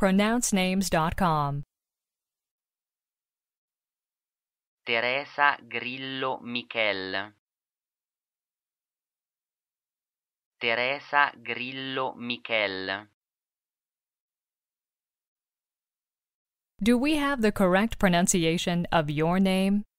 easytopronouncenames.com. Teresa Grillo Michel. Teresa Grillo Michel. Do we have the correct pronunciation of your name?